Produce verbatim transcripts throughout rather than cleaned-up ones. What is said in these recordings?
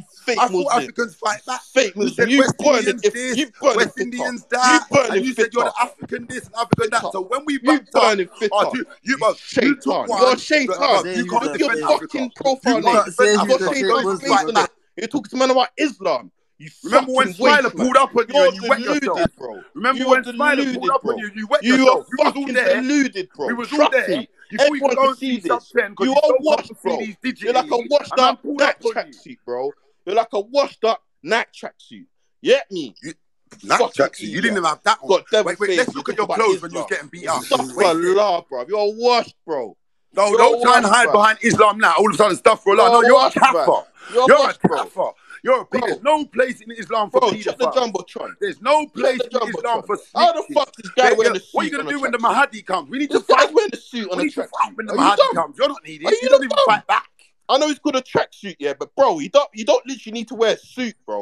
You fake I thought Muslim. Africans fight back. Fake You Muslim. said You West burn Indians it. this, You burn West it Indians You that, burn and it you said you're the fitter. African this and African that. Fitter. So when we You backed up, burn it fitter. oh, dude, you, You bro, you took shaitan. one. You're a Look, shaitan. Say you who's can't the Look at your defend fake- Africa. fucking profile You name. can't defend Say You've who's got the Africa. fake You don't Shaitan's even Muslim, face fight on brother. it. back. You're talking to man about Islam. You Remember when fucking waste, Smiler man. pulled up on you You're and you wet yourself? deluded, bro. Remember You when are Smiler pulled deluded, up bro. on you, you wet You are yourself? You was all fucking there. deluded, bro. We was all Trust there. me. You thought you Everyone could go can and see see sub this. ten because You you're are so washed, pumped to bro. see these digitally. You're like a washed and man up pulled night up on you. tracksuit, bro. You're like a washed up night tracksuit. You get me? Night Fucking tracksuit. You idiot. didn't even have that on. Got devil Wait, wait, face. let's You look at talk your about clothes when you was Islam. getting beat up. Stuff Wait, for love, bro. You're washed, bro. no, You're don't try and washed, hide bruv. behind Islam now. All of a sudden, stuff for Allah. No, You're you're a washed, kafir. bruv. You're You're a washed, bro. kafir. You're a Bro. There's no place in Islam for Bro, check the paedophiles. Jumbotron. There's no place Check the in Islam Jumbotron. for How the snitches. fuck this guy They- wearing a suit What are you on gonna a do when the tracksuit? Mahdi comes? We need to This guy's fight. wearing a suit on We a need to tracksuit. fight when the Are you Mahdi dumb? comes. You're not needed. Are you You don't not even dumb? fight back. I know it's called a tracksuit, yeah, but bro, you don't you don't literally need to wear a suit, bro.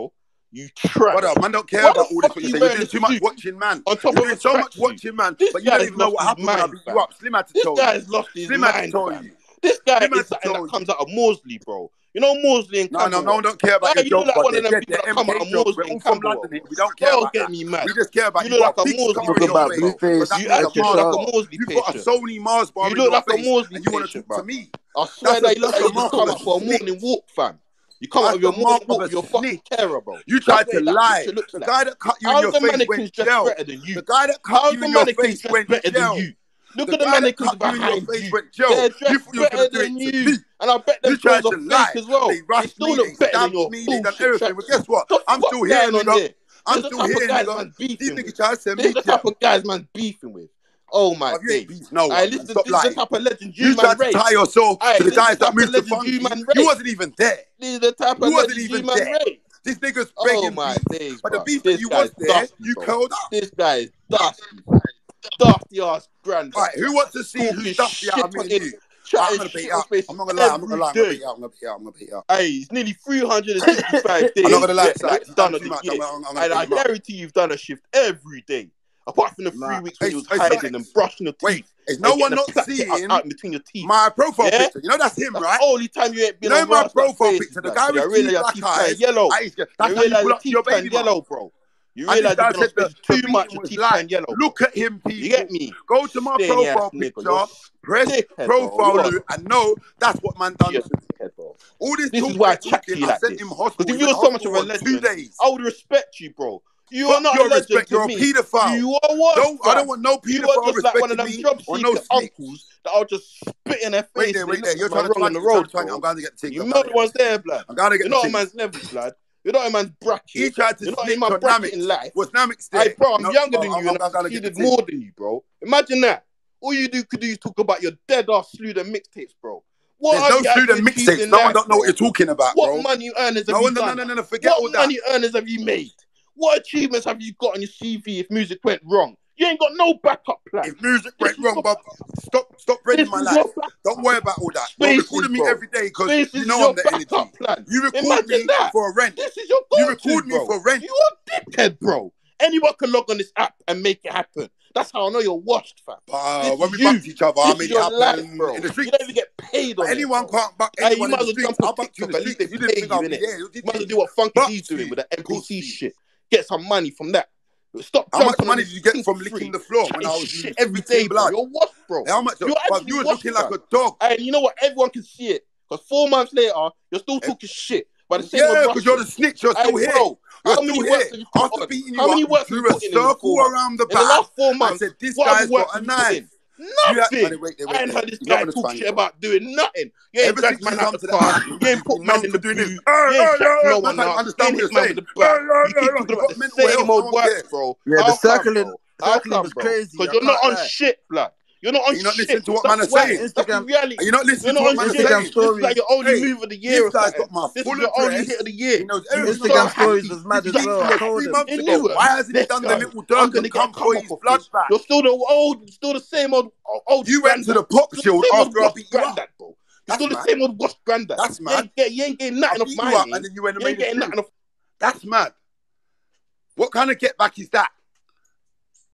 You trash. Brother, man don't care Why about the all this. fuck What are you're you saying. You're wearing doing a too much suit watching, man. on top You're of doing a so much tracksuit? watching, man. This But you don't guy's even know lost what his happened when I mind, beat fam. you up. Slim had to This tell guy's you. lost his Slim had to mind, tell fam. you. This guy Slim had is to something tell that comes you. out of Morsley, bro. You know Morsley and No, no, no Camberwell? one don't care about Nah, your you look jokes, like but one they're of them dead. people They're that come out M K of jokes. We're Morsley all and from Camberwell, London here. bro. We don't care Don't about get that. me mad. We just care about You you. look Got like a a big Morsley scar Talk on your about patient, face, bro. Blueface, but that You means a actually look Electric like a Mars Shark. bar. Morsley You've got a patient. Sony Mars bar You in look your like a face, Morsley and you want to patient, talk to bro. me. I swear That's a that you look that's like a you just mark of come a out for a snitch. morning walk, fam. You come out That's with the your morning mark of walk a with your fucking snitch. carer, bro. You That's tried what to that lie. picture looks The like. guy that cut you in How's your the face went mannequins dressed jail. better than you? The guy that cut How's you the in your mannequins face dressed went better than jail. you? Look The at the guy that mannequins cut you in your behind face you. went jail. They're You dressed thought you was gonna better do it than to you. me. And I bet You them clothes tried are to fake lie. as well. They They rushed still me. They look better than stamped your me. They done bullshit everything. But tracksuit. guess what? The I'm fuck still here, going on nigga. here? This I'm is the still type here, of guys nigga. man's These beefing niggas with. try to send This is me the jail. type of guys man's beefing with. Oh my Have you ain't days. beat no Alright, one, man. listen, Stop this is the lying. type of legend you You man tried to rate. tie yourself Alright, to the this is the guys that type of moved to legend you Funky. man You rate. wasn't even there. This is the type of You wasn't legend you even man there. rate. This nigga's Oh begging my beef. days, But the bro. beef that This you was guy's there, dusty, you bro. curled up. This guy is dusty, bro. Dusty ass granddad. All right, who wants to see Talking who's dusty out of shit me on and it, you? All right, I'm chatting gonna beat shit you on up. spaces I'm not gonna lie. I'm not gonna every lie. I'm gonna day. beat you up. I'm gonna beat you up. I'm gonna beat you up. Hey, it's nearly three hundred sixty-five I'm not days gonna lie, yet Sack. that You've you've done done of too the much. year. I'm, I'm, I'm gonna And beat I him up. guarantee you've done a shift every day. Apart from the three Nah. weeks when Hey, you was hey, hiding Sack. and brushing your Wait, teeth is no and one getting a not plait out, seeing out in between your teeth. my profile Yeah? picture? You know that's him, That's right? the only time you ain't You been know on my Rasta profile faces, picture, the blood. guy So you with realise two your black teeth turn eyes. yellow. I used to, You that's how you realise pull your up to your teeth turn baby mum. yellow, bro. You And this realise guy you've been on said the, spaces the too much, beating your was teeth light. turn yellow, bro. Look at him, You people. get me? Go to my Stingy ass profile nigga. You're picture, press dickhead, bro. profile You're loot, and know that's what man done you're to me. dickhead, bro. All this This talk is why I we're chat to talking, you I like sent this. him hospital. Because He if you went were so much of hospital a on two legend, days. I would respect you, bro. You are Fuck not a your legend respect. to You're a me. paedophile. You are what, Don't, I don't fam? want no You are paedophile just like one of respecting them me job or no seeker snitch. uncles that I'll just spit in their Wait face there, and they wait look there. You're at man trying to wrong on twang the it. You're trying road, to twang it. I'm bro. going to get the thing. You I'm know going to the get ones the thing. there, blood. I'm going to You're get the not a thing. man's level, blood. You're not a man's He bracket. tried to You're not in snitch my on bracket in Namix. life. Was Namix Hey, there? bro, I'm No, younger oh, than I'm, you and I'm, I've I'm going to get the succeeded thing. more than you, bro. Imagine that. All you do could do is talk about your dead ass slew and mixtapes, bro. What There's have no you actually student achieved mixtapes. in No one life, don't know what bro? you're talking about, What bro. money earners have No you one, no, done? no, no, no. Forget all What that. money earners have you made? What achievements have you got on your C V if music went wrong? You ain't got no backup plan. If music This went is wrong, your, Bob, stop, stop this breading my is life. your backup. Don't worry about all that. You're Spaces, recording me bro. every day because Spaces you is know your I'm the backup energy. plan. You record Imagine me that. for rent. This is your You go-to, record me bro. for rent. You are a dickhead, bro. Anyone can log on this app and make it happen. That's how I know you're washed, fam. Uh, This when is we you. bumped each other, I This made is it your happen life, bro. in the You streets. don't even get paid But on it, anyone bro. can't buck Hey, anyone you in might the as well streets. jump on I bucked you in TikTok. the At least streets. they You didn't pay think you, I'd be innit? there. You might as well do what Funky D's doing with the M P C shit. Get some money from that. Stop How much jumping on money this did you get pink from free. licking the floor when Chatting I was shit every spitting day, bro. blood? You're washed, bro. How much? You're But actually you was washed, looking like fam. a dog. And you know what? Everyone can see it. Because four months later, you're still talking shit. By the same Yeah, old because you're the Russian. snitch. You're Hey, still here. bro, You're how still many here. works have you put After on? beating How you many up, you works have you drew a put in in the four circle months? around the In the back last four and months, said, this what other guy's works got have a you put knife. in? You had, Nothing. wait, wait, I wait, ain't there. heard this You're not guy going to talk twang shit it, bro. about doing nothing. You ain't Ever dragged since you man out come the to the car. app, You ain't you've put been man known in for the doing this. boot. Hey, You ain't hey, shacked hey, no hey. That's one how you out. You understand ain't what you're hit man with saying. the Hey, bat. hey, You hey, keep hey. talking You've about got the mental same health. No old one works, cares. bro. Yeah, the How come, circling, bro? How circling come, is bro? crazy. Because I you're not can't on lie. shit, blood. You're not Are on you not shit. listening to what man That's are why. saying? That's the Instagram, Are you reality. not You're listening to not what on man are shit. Instagram saying? This is like stories, your only Hey, move of the year this or guy's something. got my This is full your only address. hit of the He year. knows You were everything so Instagram about me. stories happy. was This mad is as beef well. from I like told three him. months ago. Anyway, Why hasn't he let's done the go. little I'm Durgan gonna get a come for come his up off blood you. back? You're still the old, still the same old, old You went to granddad. the pop Still shield the same old after I washed beat you up. granddad, bro. You're That's still the mad. same old washed granddad. That's You mad. ain't get, you ain't getting I nothing off beat my you up name. and then you went and You made ain't it getting true. nothing off. That's mad. What kind of get back is that?